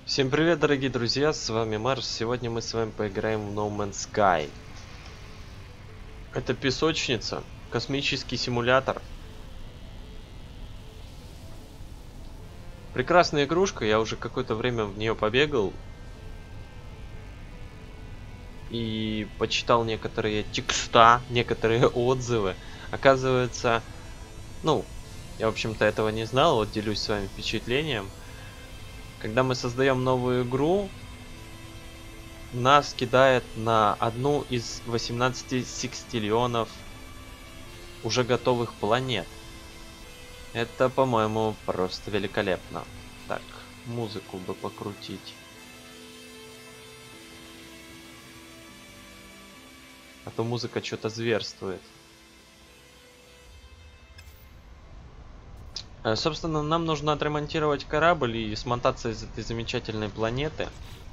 Всем привет, дорогие друзья, с вами Марс. Сегодня мы с вами поиграем в No Man's Sky. Это песочница, космический симулятор. Прекрасная игрушка, я уже какое-то время в нее побегал. И почитал некоторые текста, некоторые отзывы. Оказывается, я в общем-то этого не знал, вот делюсь с вами впечатлением. Когда мы создаем новую игру, нас кидает на одну из 18 секстиллионов уже готовых планет. Это, по-моему, просто великолепно. Так, музыку бы покрутить. А то музыка что-то зверствует. Собственно, нам нужно отремонтировать корабль и смотаться из этой замечательной планеты.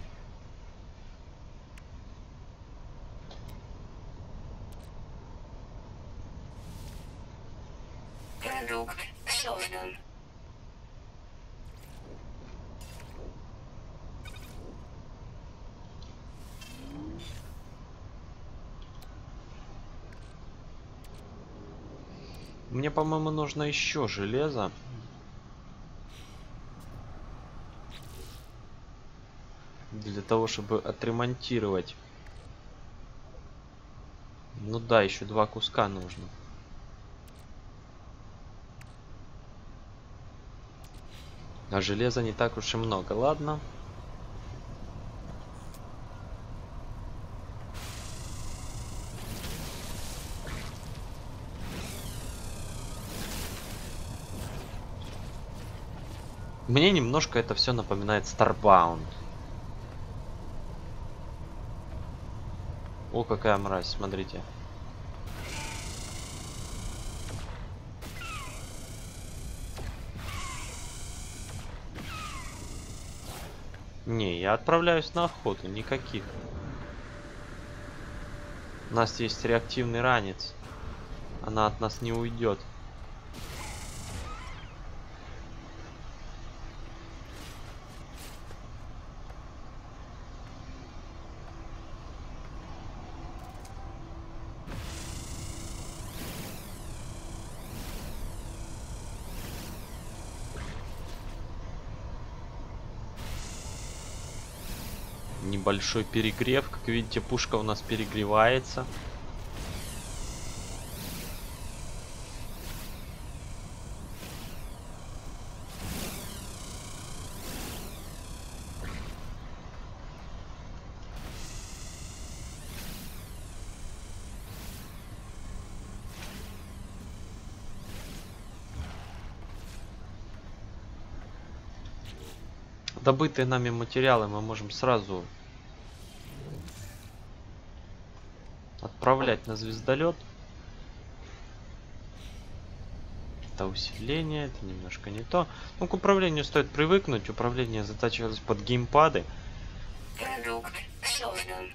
Продукт создан. Мне, по-моему, нужно еще железо. Для того, чтобы отремонтировать. Ну да, еще 2 куска нужно. А железа не так уж и много, ладно. Мне немножко это все напоминает Starbound. О, какая мразь, смотрите. Не, я отправляюсь на охоту, никаких. У нас есть реактивный ранец. Она от нас не уйдет. Небольшой перегрев. Как видите, пушка у нас перегревается. Добытые нами материалы мы можем сразу отправлять на звездолет. Это усиление, это немножко не то. Ну, к управлению стоит привыкнуть. Управление затачивалось под геймпады. Продукт создан.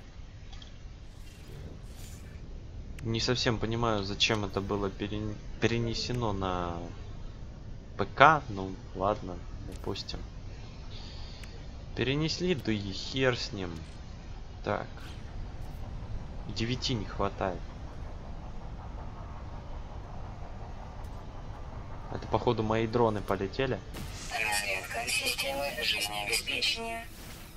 Не совсем понимаю, зачем это было перенесено на ПК. Ну, ладно, допустим. Перенесли, да и хер с ним. Так. 9 не хватает. Это, походу, мои дроны полетели. Разведка системы жизнеобеспечения.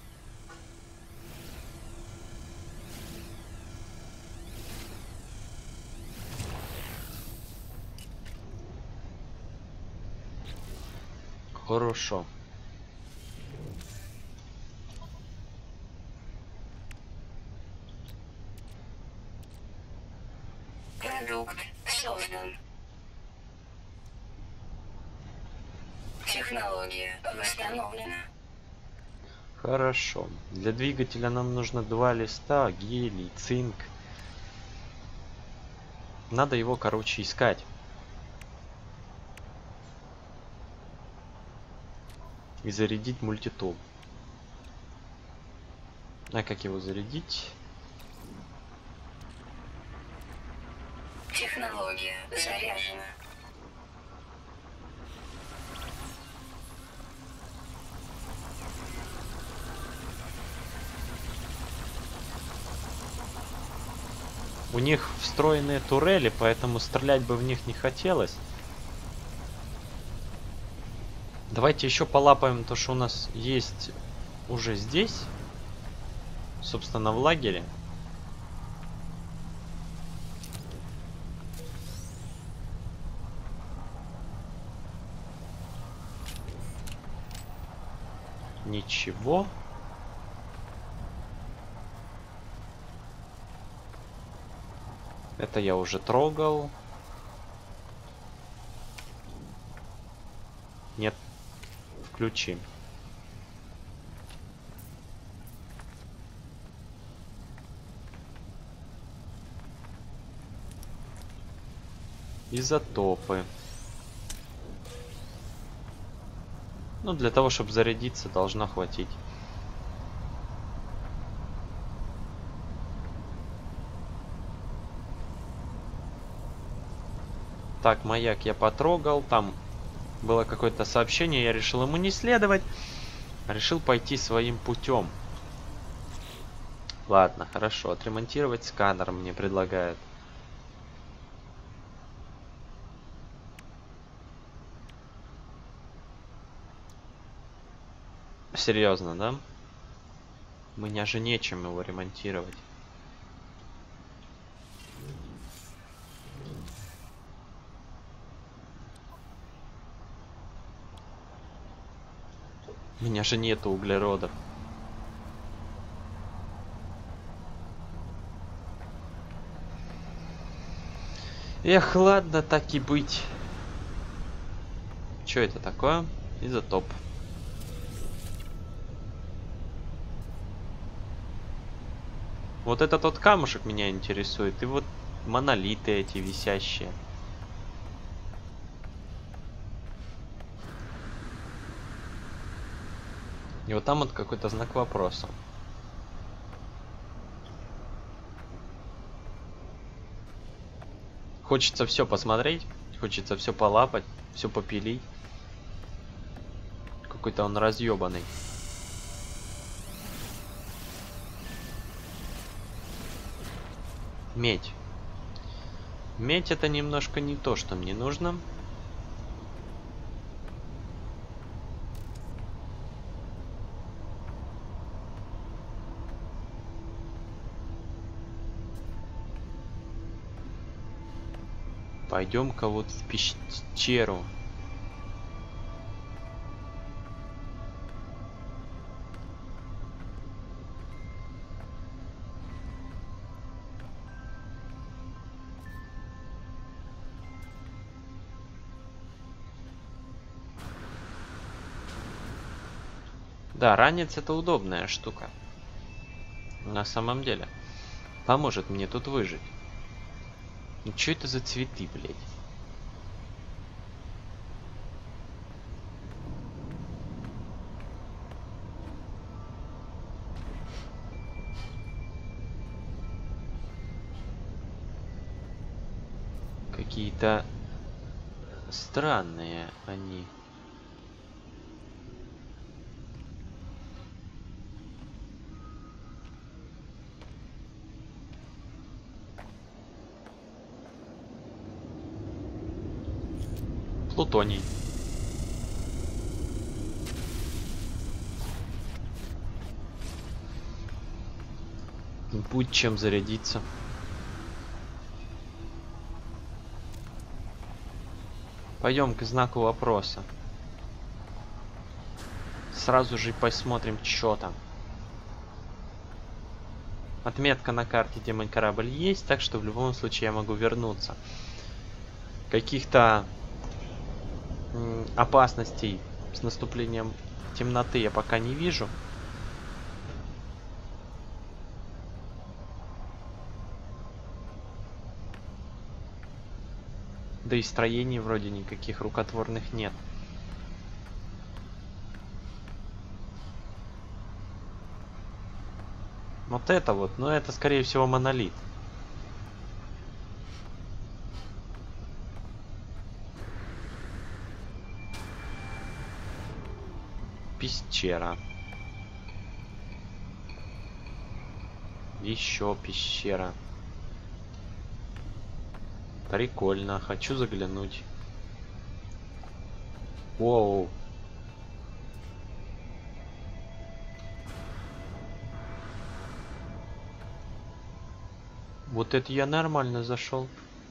Хорошо. Продукт создан. Технология восстановлена. Хорошо. Для двигателя нам нужно 2 листа, гелий, цинк. Надо его, короче, искать. И зарядить мультитул. А как его зарядить? Технология заряжена. У них встроенные турели, поэтому стрелять бы в них не хотелось. Давайте еще полапаем то, что у нас есть уже здесь. Собственно, в лагере. Ничего. Это я уже трогал. Нет. Включи. Изотопы. Ну, для того, чтобы зарядиться, должно хватить. Так, маяк я потрогал. Там было какое-то сообщение. Я решил ему не следовать. Решил пойти своим путем. Ладно, хорошо. Отремонтировать сканер мне предлагают. Серьезно, да? У меня же нечем его ремонтировать. У меня же нету углерода. Эх, ладно, так и быть. Что это такое? Изотоп. Вот этот вот камушек меня интересует. И вот монолиты эти висящие. И вот там вот какой-то знак вопроса. Хочется все посмотреть. Хочется все полапать. Все попилить. Какой-то он разъебанный. Медь. Медь это немножко не то, что мне нужно. Пойдем-ка вот в пещеру. Да, ранец это удобная штука. На самом деле. Поможет мне тут выжить. Ну что это за цветы, блядь? Какие-то странные они. Плутоний. Будет чем зарядиться. Пойдем к знаку вопроса. Сразу же посмотрим, что там. Отметка на карте, где мой корабль есть, так что в любом случае я могу вернуться. Каких-то опасностей с наступлением темноты я пока не вижу. Да и строений вроде никаких рукотворных нет. Вот это вот, но это скорее всего монолит. Пещера. Еще пещера. Прикольно, хочу заглянуть. Воу. Вот это я нормально зашел.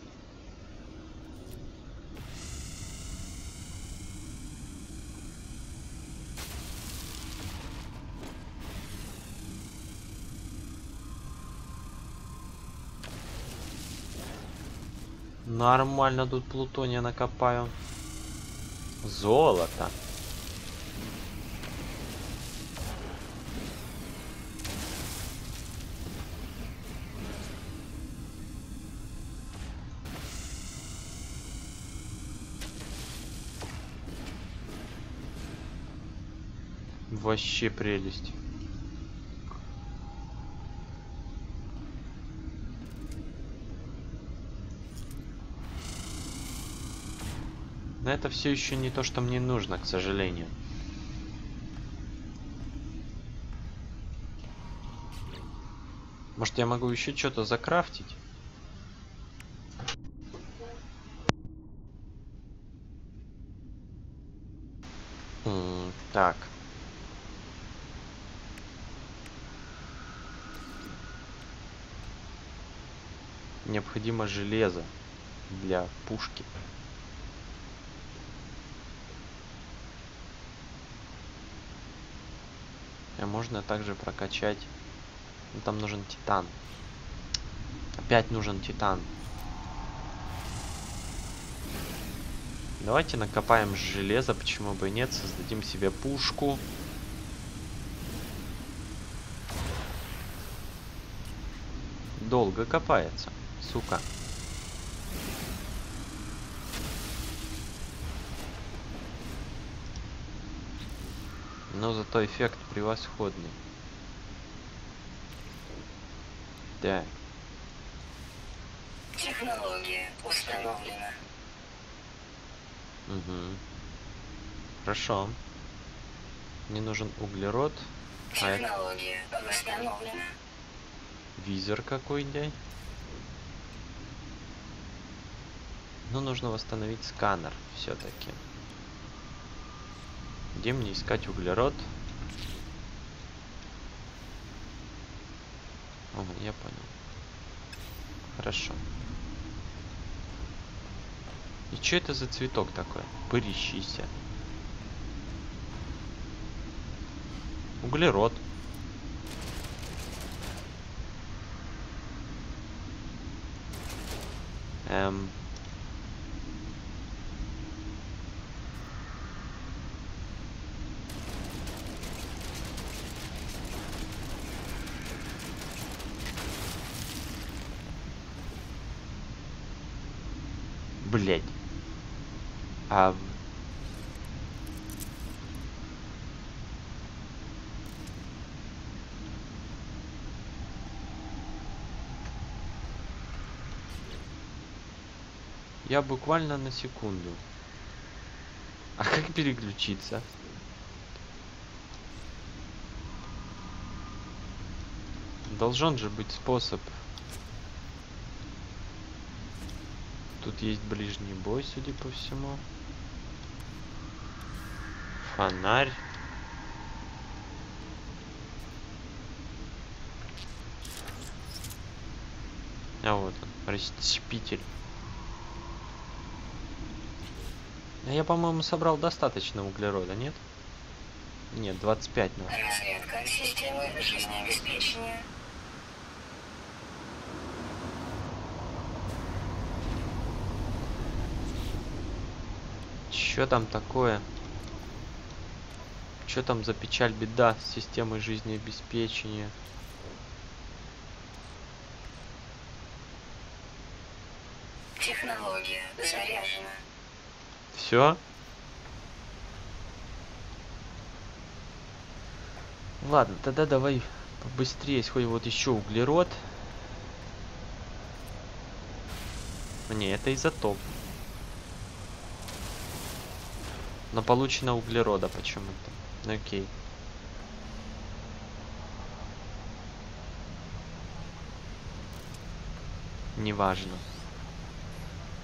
Нормально тут плутония накопаю. Золото. Вообще прелесть. Но это все еще не то, что мне нужно, к сожалению. Может, я могу еще что-то закрафтить? Так. Необходимо железо для пушки. А можно также прокачать. Ну, там нужен титан. Опять нужен титан. Давайте накопаем железо, почему бы и нет. Создадим себе пушку. Долго копается, сука. Но зато эффект превосходный. Да. Технология установлена. Угу. Хорошо. Мне нужен углерод. Технология восстановлена. Визор какой-то. Но нужно восстановить сканер все-таки. Где мне искать углерод? О, я понял. Хорошо. И что это за цветок такой? Пырящийся. Углерод. Блять. Я буквально на секунду. А как переключиться? Должен же быть способ. Тут есть ближний бой, судя по всему. Фонарь. А вот он, расщепитель. А я, по-моему, собрал достаточно углерода, нет? Нет, 25 надо. Разрядка системы жизнеобеспечения. Чё там такое? Чё там за печаль, беда с системой жизнеобеспечения? Технология заряжена. Все? Ладно, тогда давай побыстрее сходим. Вот еще углерод. Не, это изотоп. Но получено углерода почему-то. Окей. Неважно.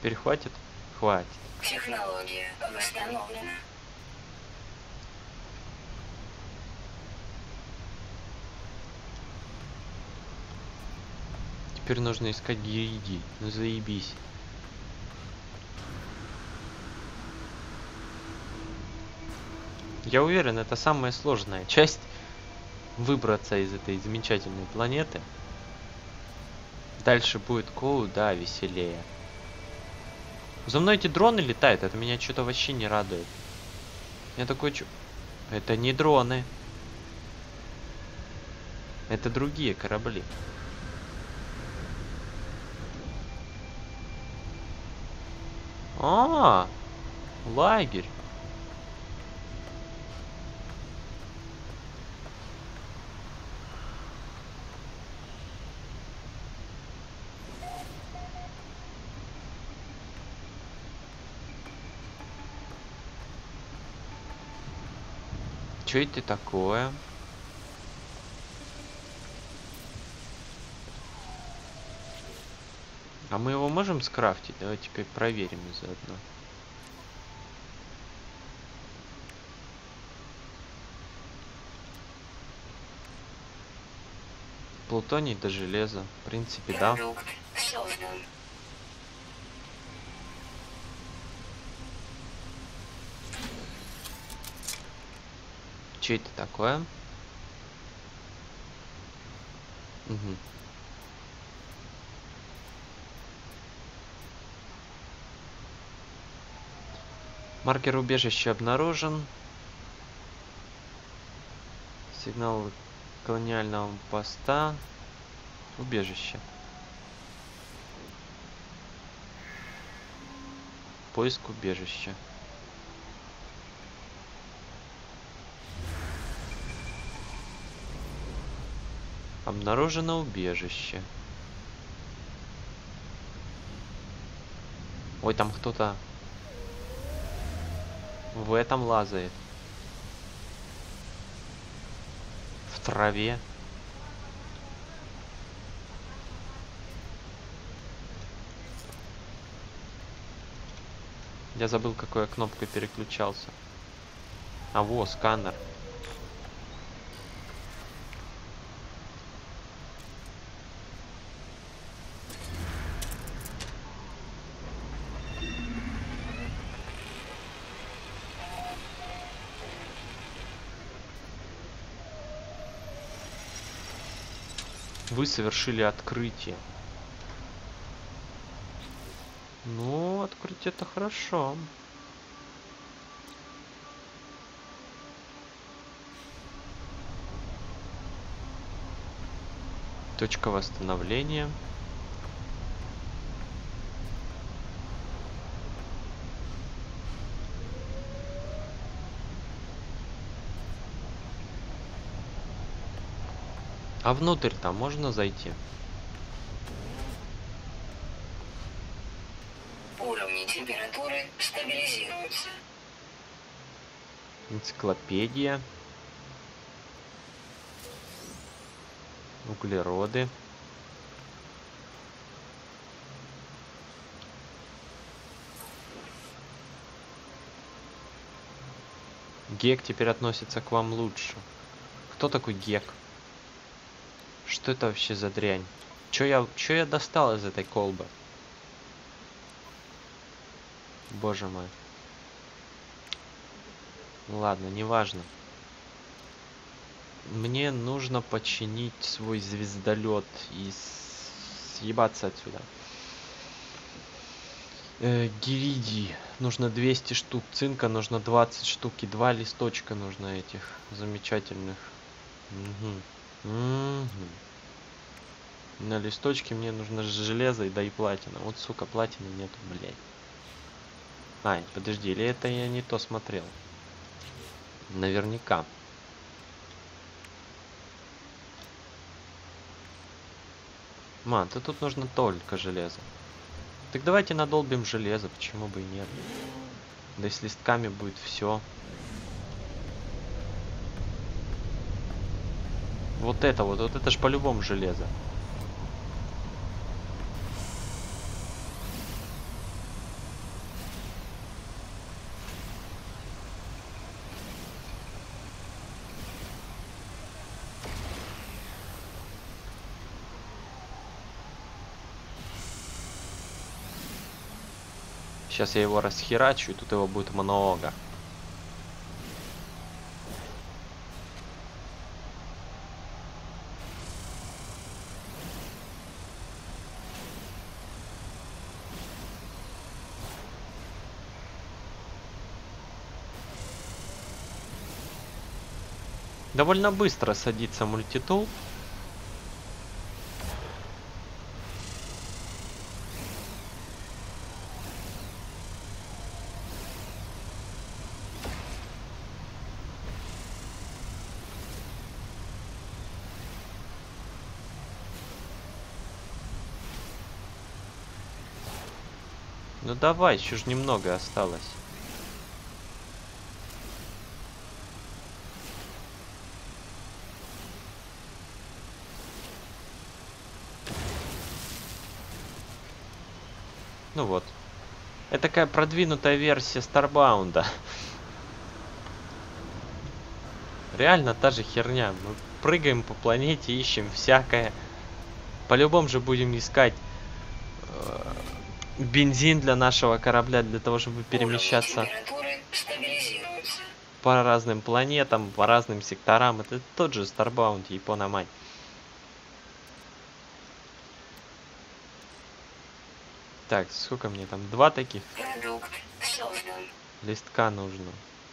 Теперь хватит? Хватит. Технология восстановлена. Теперь нужно искать Гириди. Ну заебись. Я уверен, это самая сложная часть. Выбраться из этой замечательной планеты. Дальше будет куда веселее. За мной эти дроны летают, это меня что-то вообще не радует. Я такой, это не дроны. Это другие корабли. А, лагерь. Что это такое? А мы его можем скрафтить? Давайте-ка проверим заодно. Плутоний до железа. В принципе, да. Продукт создан. Что это такое? Угу. Маркер убежища обнаружен. Сигнал колониального поста. Убежище. Поиск убежища. Обнаружено убежище. Ой, там кто-то в этом лазает. В траве. Я забыл, какой я кнопкой переключался. А во, сканер. Вы совершили открытие. Ну, открытие это хорошо. Точка восстановления. А внутрь-то можно зайти? Уровни температуры стабилизируются. Энциклопедия. Углероды. Гек теперь относится к вам лучше. Кто такой Гек? Что это вообще за дрянь? Чё я достал из этой колбы? Боже мой. Ладно, неважно. Мне нужно починить свой звездолет и съебаться отсюда. Гириди. Нужно 200 штук цинка, нужно 20 штук и 2 листочка нужно этих замечательных. Угу. Угу. На листочке мне нужно железо и да и платина. Вот, сука, платины нету, блядь. Ай, подожди, или это я не то смотрел? Наверняка. Ман, тут нужно только железо. Так давайте надолбим железо, почему бы и нет. Да и с листками будет все. Вот это ж по-любому железо. Сейчас я его расхерачу, и тут его будет много. Довольно быстро садится мультитул. Ну давай, еще ж немного осталось. Ну вот. Это такая продвинутая версия Старбаунда. Реально та же херня. Мы прыгаем по планете, ищем всякое. По-любому же будем искать бензин для нашего корабля, для того, чтобы перемещаться по разным планетам, по разным секторам. Это тот же Starbound, япона мать. Так, сколько мне там? 2 таких листка нужно.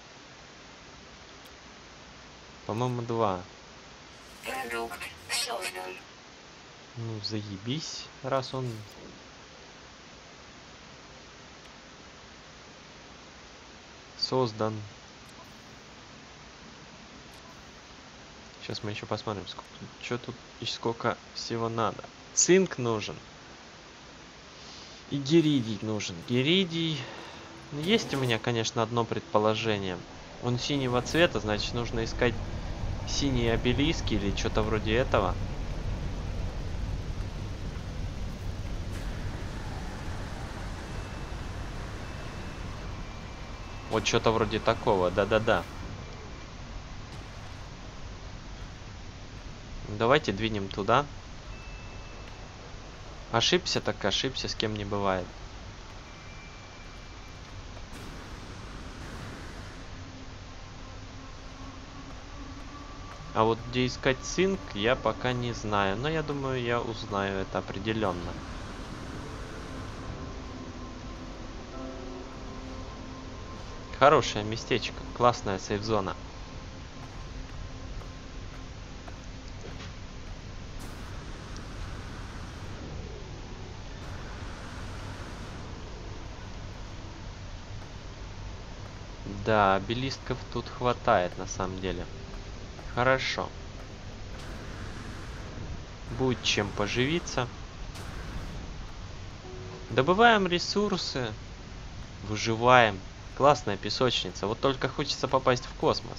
По-моему, 2. Ну, заебись, раз он... создан. Сейчас мы еще посмотрим, что тут и сколько всего надо. Цинк нужен. И геридий нужен. Геридий... Есть у меня, конечно, одно предположение. Он синего цвета, значит, нужно искать синие обелиски или что-то вроде этого. Вот что-то вроде такого, да-да-да. Давайте двинем туда. Ошибся, так ошибся, с кем не бывает. А вот где искать цинк, я пока не знаю. Но я думаю, я узнаю это определенно. Хорошее местечко, классная сейф-зона. Да, обелисков тут хватает на самом деле. Хорошо. Будет чем поживиться. Добываем ресурсы. Выживаем. Классная песочница. Вот только хочется попасть в космос.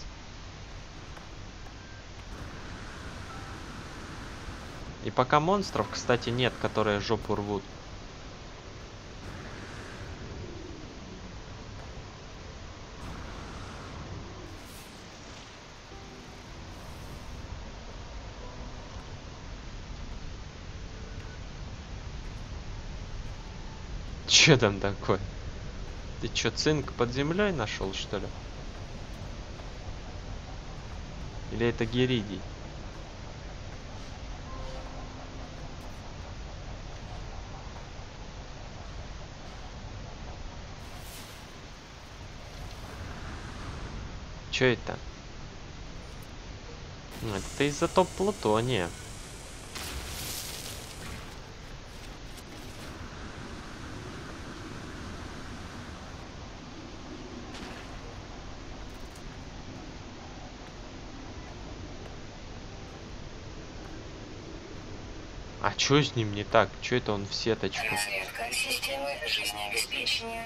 И пока монстров, кстати, нет, которые жопу рвут. Че там такое? Ты чё, цинк под землей нашел, что ли? Или это геридий? Чё это? Это изотоп плутония. А чё с ним не так? Чё это он в сеточку? Разведка системы жизнеобеспечения.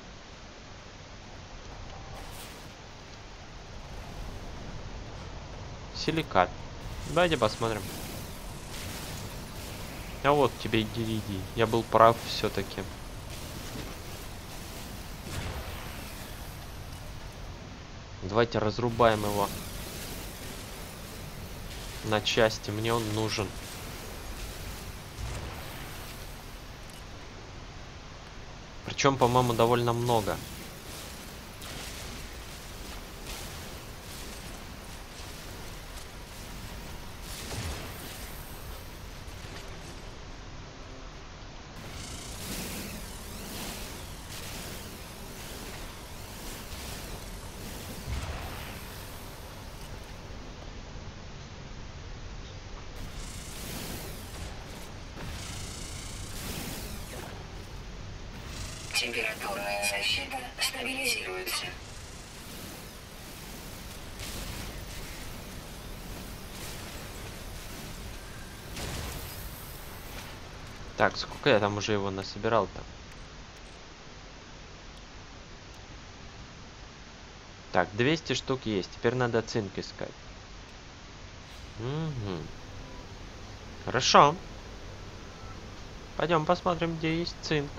Силикат. Давайте посмотрим. А вот тебе и геридий. Я был прав все-таки. Давайте разрубаем его на части. Мне он нужен. Причем, по-моему, довольно много. Температурная защита стабилизируется. Так, сколько я там уже его насобирал-то? Так, 200 штук есть. Теперь надо цинк искать. Угу. Хорошо. Пойдем посмотрим, где есть цинк.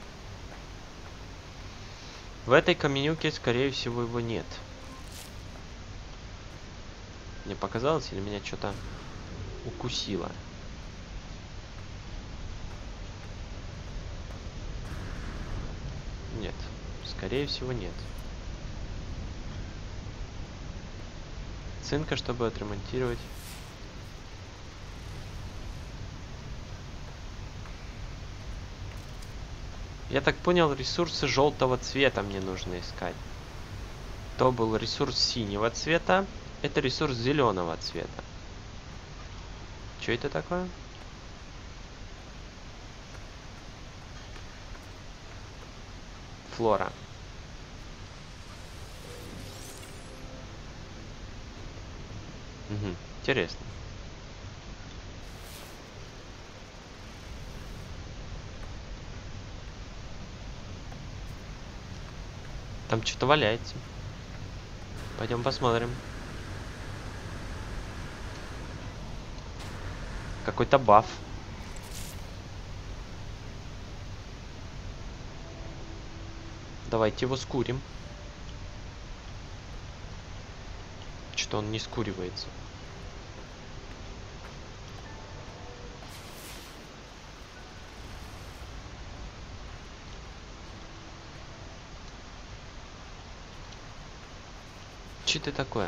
В этой каменюке, скорее всего, его нет. Мне показалось, или меня что-то укусило? Нет. Скорее всего, нет. Цинка, чтобы отремонтировать. Я так понял, ресурсы желтого цвета мне нужно искать. То был ресурс синего цвета. Это ресурс зеленого цвета. Что это такое? Флора. Угу. Интересно. Там что-то валяется. Пойдем посмотрим. Какой-то баф. Давайте его скурим. Что он не скуривается. Что это такое?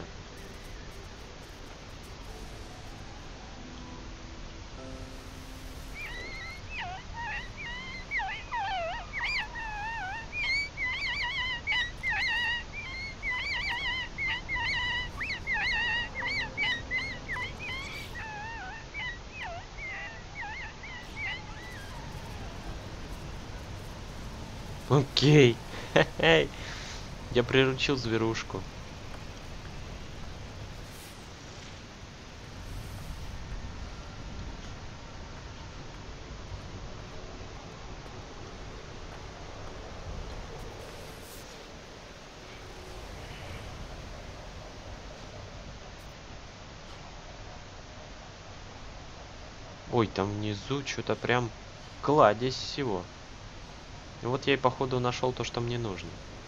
Окей. Я приручил зверушку. Ой, там внизу что-то прям кладезь всего. И вот я и походу нашел то, что мне нужно.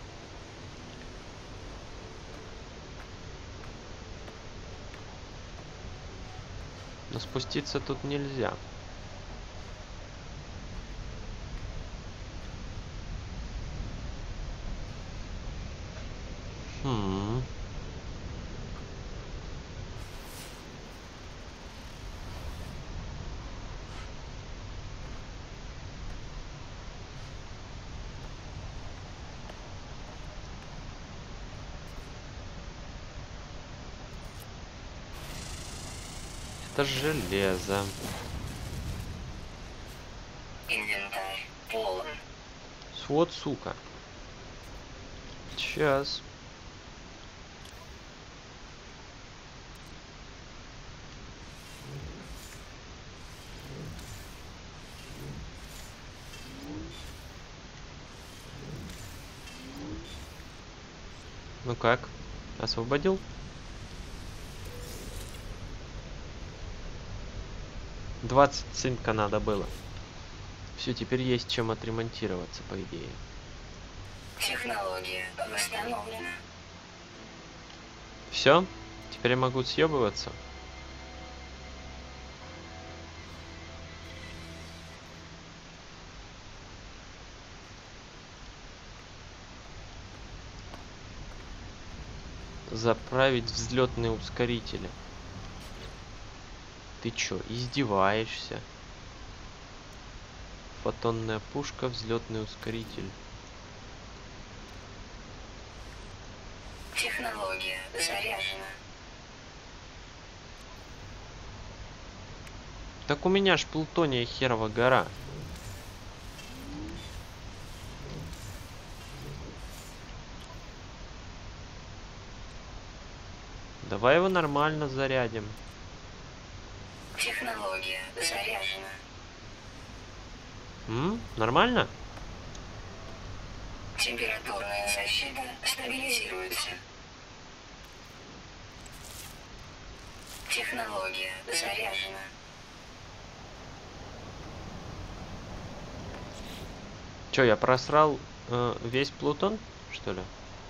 Но спуститься тут нельзя. Хм. Это железо. Инвентарь полон. Вот, сука. Сейчас. Ну как? Освободил? $20 цинка надо было. Все, теперь есть чем отремонтироваться, по идее. Технология восстановлена. Все? Теперь я могу съебываться? заправить взлетные ускорители. Ты чё, издеваешься? Фотонная пушка, взлетный ускоритель. Технология заряжена. Так у меня ж Плутония херова гора. Давай его нормально зарядим. Технология заряжена. Нормально? Температурная защита стабилизируется. Технология заряжена. Чё, я просрал весь Плутон, что ли?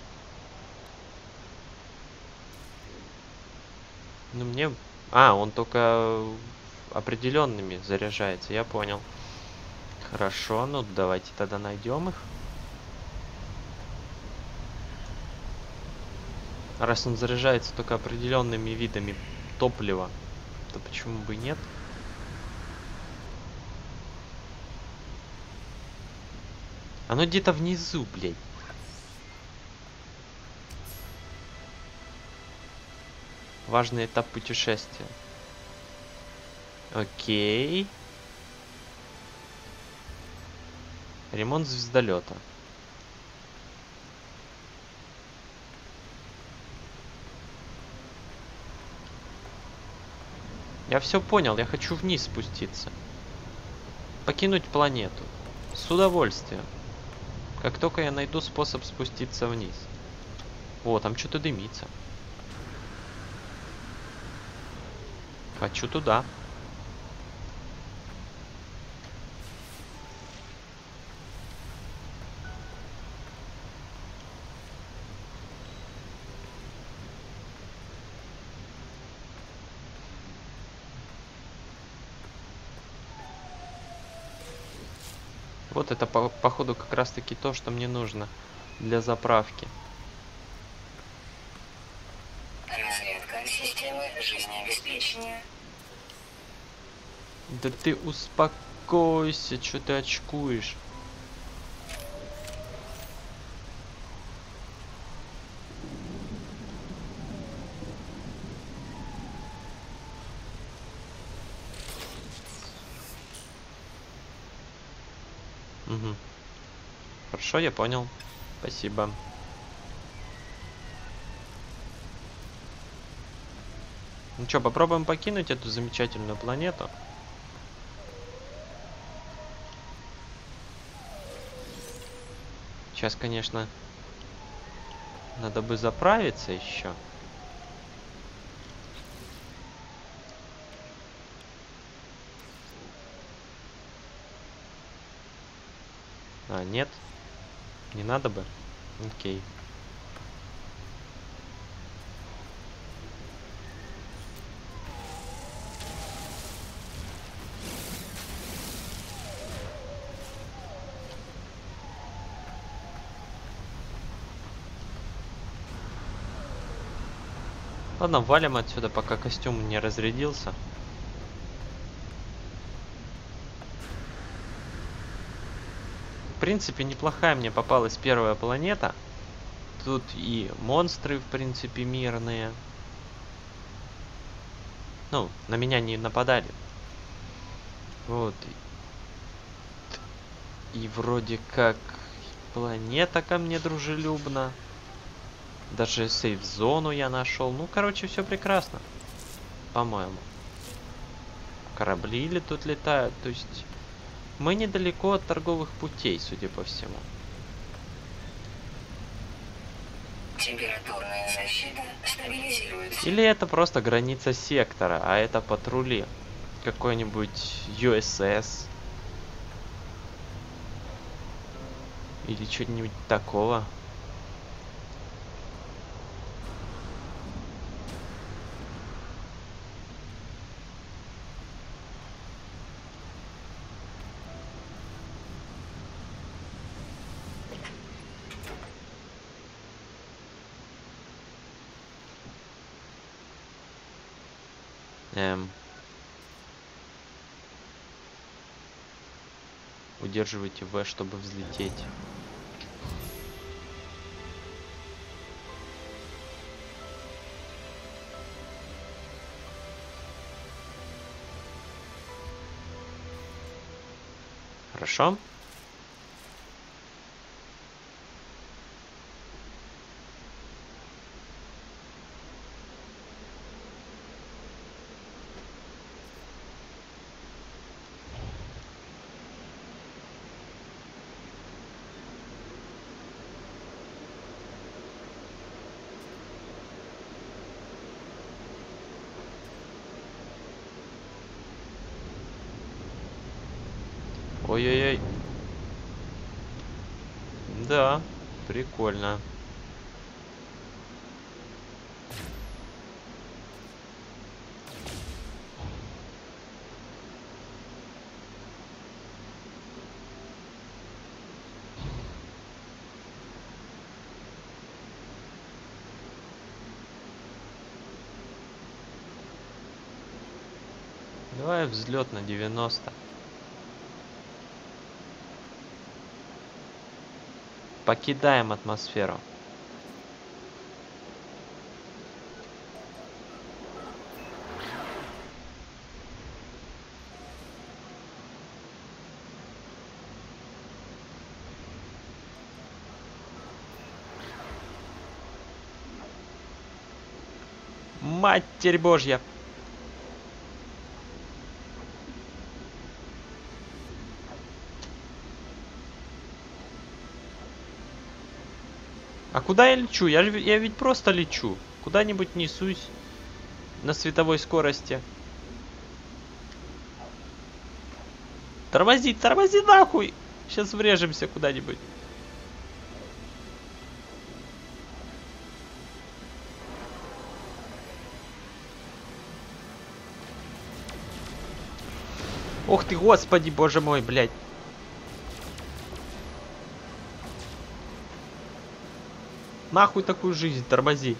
Ну мне... он только определенными заряжается, я понял. Хорошо, ну давайте тогда найдем их. Раз он заряжается только определенными видами топлива, то почему бы и нет? Оно где-то внизу, блядь. Важный этап путешествия. Окей. Ремонт звездолета. Я все понял, я хочу вниз спуститься. Покинуть планету. С удовольствием. Как только я найду способ спуститься вниз. О, там что-то дымится. Хочу туда. Вот это походу как раз таки то, что мне нужно для заправки. Разрядка системы жизнеобеспечения. Да ты успокойся, что ты очкуешь? Угу. Хорошо, я понял. Спасибо. Ну что, попробуем покинуть эту замечательную планету. Сейчас, конечно, надо бы заправиться еще. Нет. Не надо бы. Окей. Ладно, валим отсюда, пока костюм не разрядился. В принципе, неплохая мне попалась первая планета. Тут и монстры, в принципе, мирные. Ну, на меня не нападали. Вот. И вроде как планета ко мне дружелюбна. Даже сейф-зону я нашел. Ну, короче, все прекрасно. По-моему. Корабли тут летают. То есть мы недалеко от торговых путей, судя по всему. Температурная защита стабилизируется. Или это просто граница сектора, а это патрули. Какой-нибудь USS. Или что-нибудь такого. Удерживайте В, чтобы взлететь. Хорошо. Ой-ой-ой. Да, прикольно. Давай взлет на 90. Покидаем атмосферу. Матерь Божья! А куда я лечу? Я ведь просто лечу. Куда-нибудь несусь на световой скорости. Тормози, тормози нахуй! Сейчас врежемся куда-нибудь. Ох ты, господи, боже мой, блядь. Нахуй такую жизнь, тормози.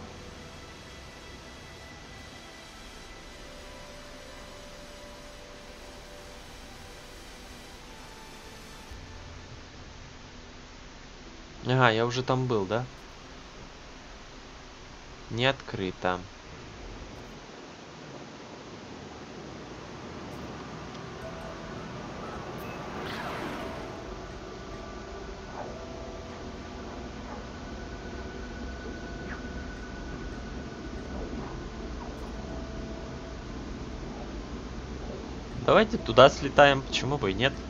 Ага, я уже там был, да? Не открыто. Давайте туда слетаем, почему бы и нет.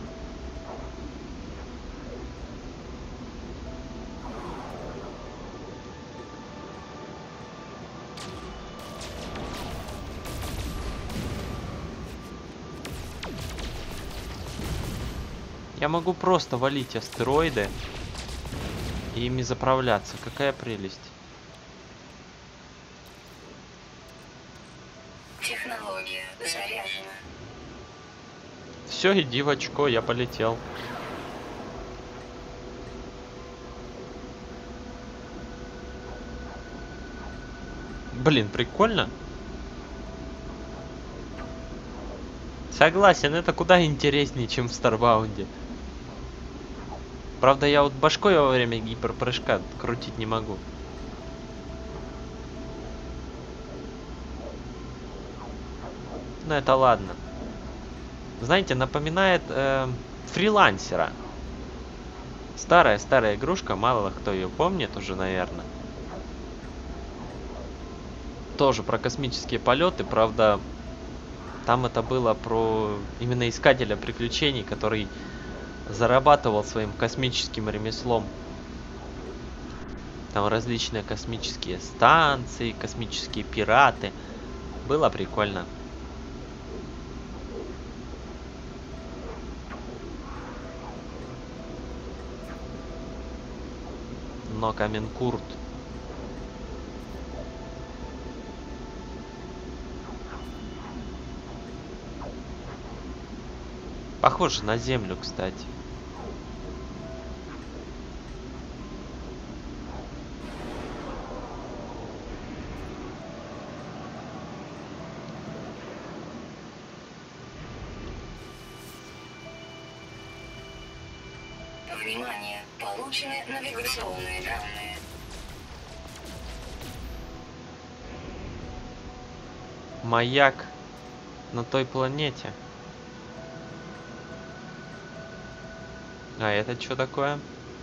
Я могу просто валить астероиды и ими заправляться. Какая прелесть. Технология заряжена. Все, иди в очко, я полетел. Блин, прикольно. Согласен, это куда интереснее, чем в Старбаунде. Правда, я вот башкой во время гиперпрыжка крутить не могу. Но это ладно. Знаете, напоминает фрилансера. Старая игрушка, мало кто ее помнит уже, наверное. Тоже про космические полеты, правда, там это было про именно искателя приключений, который зарабатывал своим космическим ремеслом. Там различные космические станции, космические пираты. Было прикольно. Но Каменкурт. Похоже на Землю, кстати. Внимание! Получены навигационные данные. Маяк на той планете. А это что такое?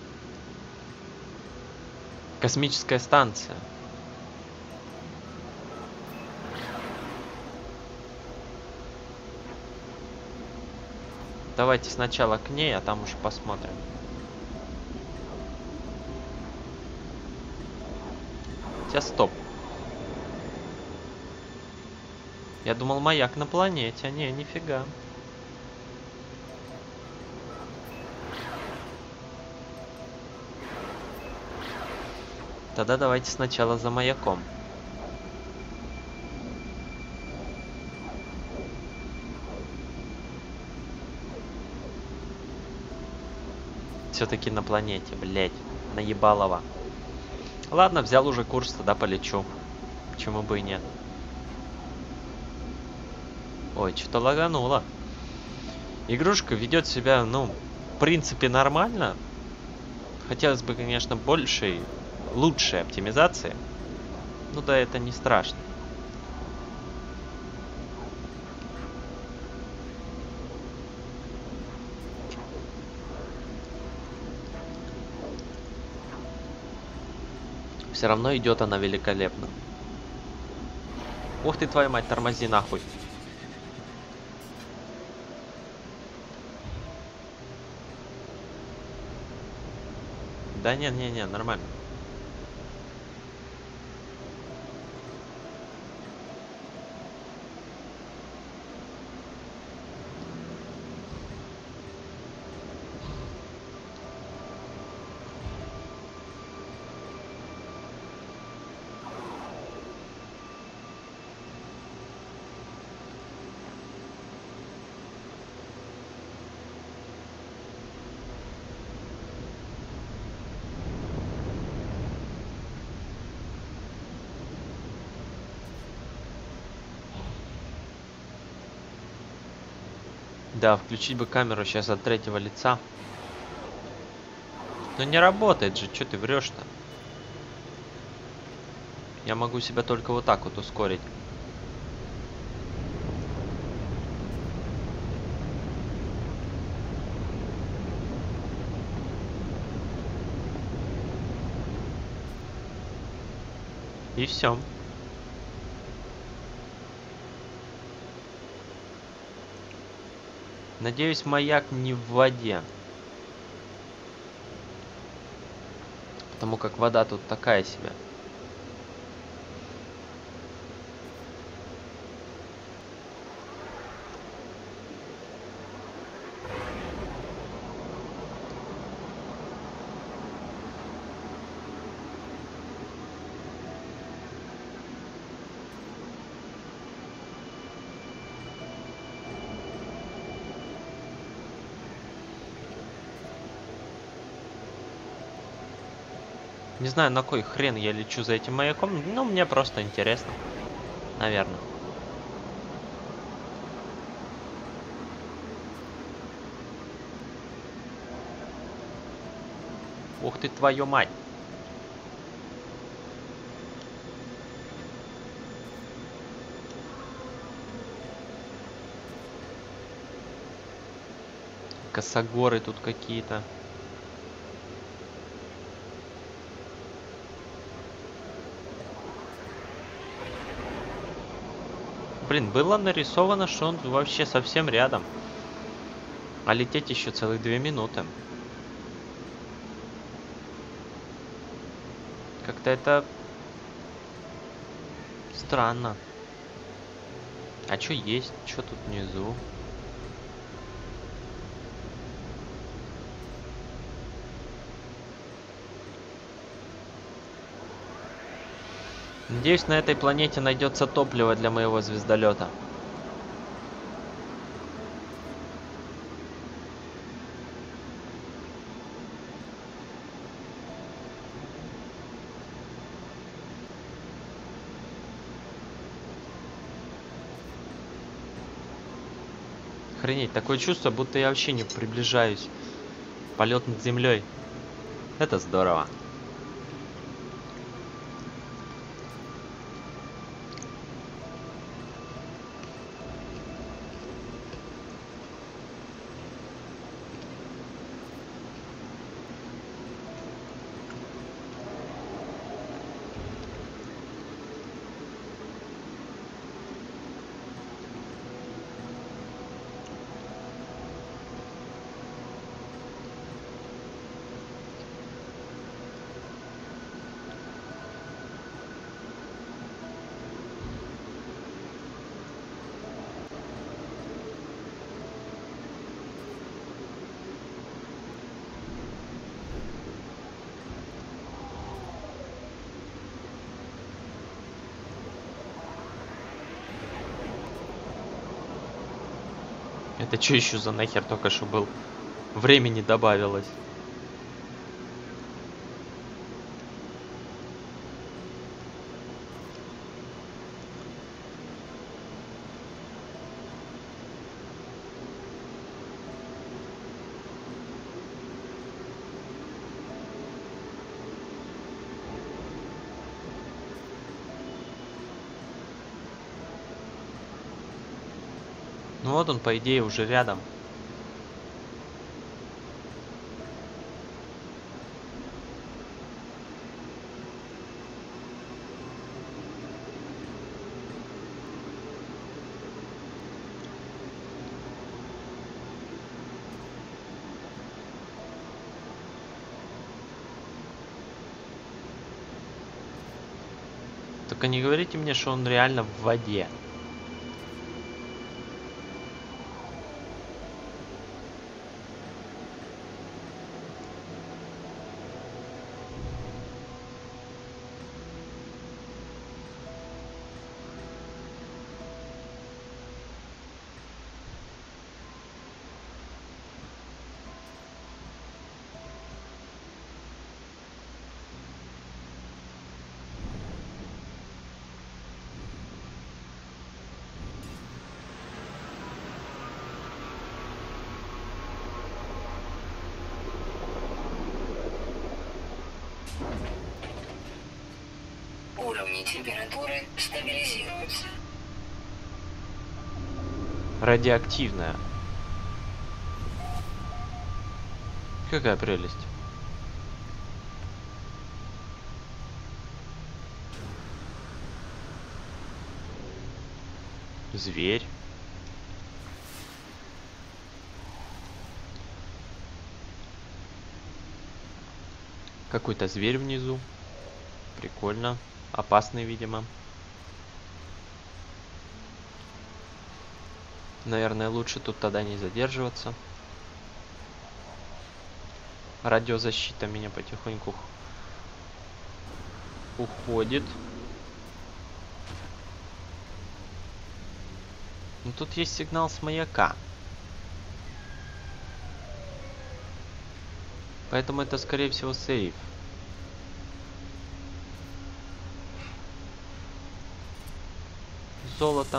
Космическая станция. Давайте сначала к ней, а там уже посмотрим. Сейчас стоп. Я думал, маяк на планете, а не, нифига. Тогда давайте сначала за маяком. Все-таки на планете, блять, наебалово. Ладно, взял уже курс, тогда полечу. Почему бы и нет. Ой, что-то лагануло. Игрушка ведет себя, ну, в принципе, нормально. Хотелось бы, конечно, большей, лучшей оптимизации. Ну да, это не страшно. Все равно идет она великолепно. Ух ты, твою мать, тормози нахуй. Да не, нормально. Да, включить бы камеру сейчас от третьего лица. Но не работает же, что ты врешь-то? Я могу себя только вот так вот ускорить. И все. Надеюсь, маяк не в воде. Потому как вода тут такая себе. Не знаю, на кой хрен я лечу за этим маяком, но мне просто интересно. Наверное. Ух ты, твою мать. Косогоры тут какие-то. Блин, было нарисовано, что он вообще совсем рядом. А лететь еще целых 2 минуты. Как-то это странно. А что есть? Что тут внизу? Надеюсь, на этой планете найдется топливо для моего звездолета. Охренеть, такое чувство, будто я вообще не приближаюсь Полет над землей. Это здорово. Это что еще за нахер только что был? Времени добавилось. Ну вот он, по идее, уже рядом. Только не говорите мне, что он реально в воде. Уровни температуры стабилизируются. Радиоактивная. Какая прелесть. Зверь. Какой-то зверь внизу. Прикольно. Опасный, видимо. Наверное, лучше тут тогда не задерживаться. Радиозащита меня потихоньку уходит. Но тут есть сигнал с маяка. Поэтому это, скорее всего, сейф. Золото.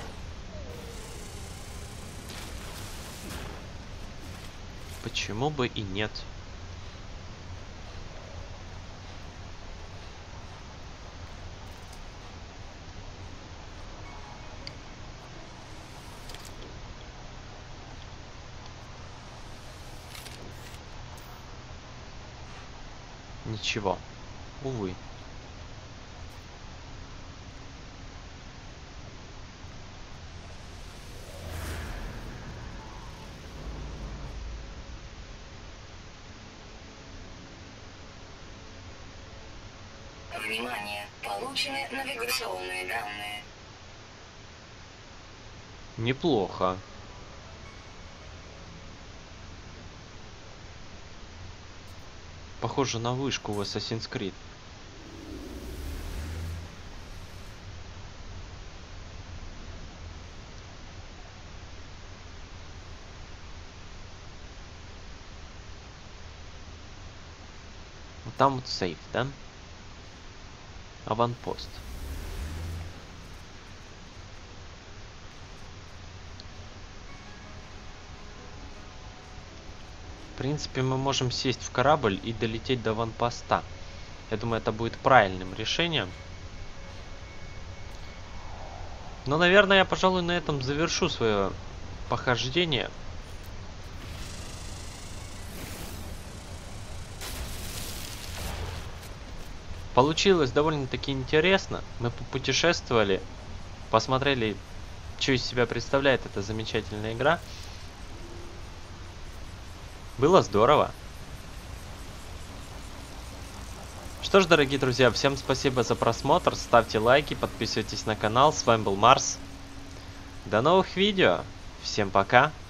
Почему бы и нет? Ничего. Увы. Внимание! Получены навигационные данные. Неплохо. Похоже на вышку в Assassin's Creed. Вот там вот сейф, да? Аванпост. В принципе, мы можем сесть в корабль и долететь до ванпоста. Я думаю, это будет правильным решением. Но, наверное, я, пожалуй, на этом завершу свое похождение. Получилось довольно-таки интересно. Мы попутешествовали, посмотрели, что из себя представляет эта замечательная игра. Было здорово. Что ж, дорогие друзья, всем спасибо за просмотр. Ставьте лайки, подписывайтесь на канал. С вами был Марс. До новых видео. Всем пока.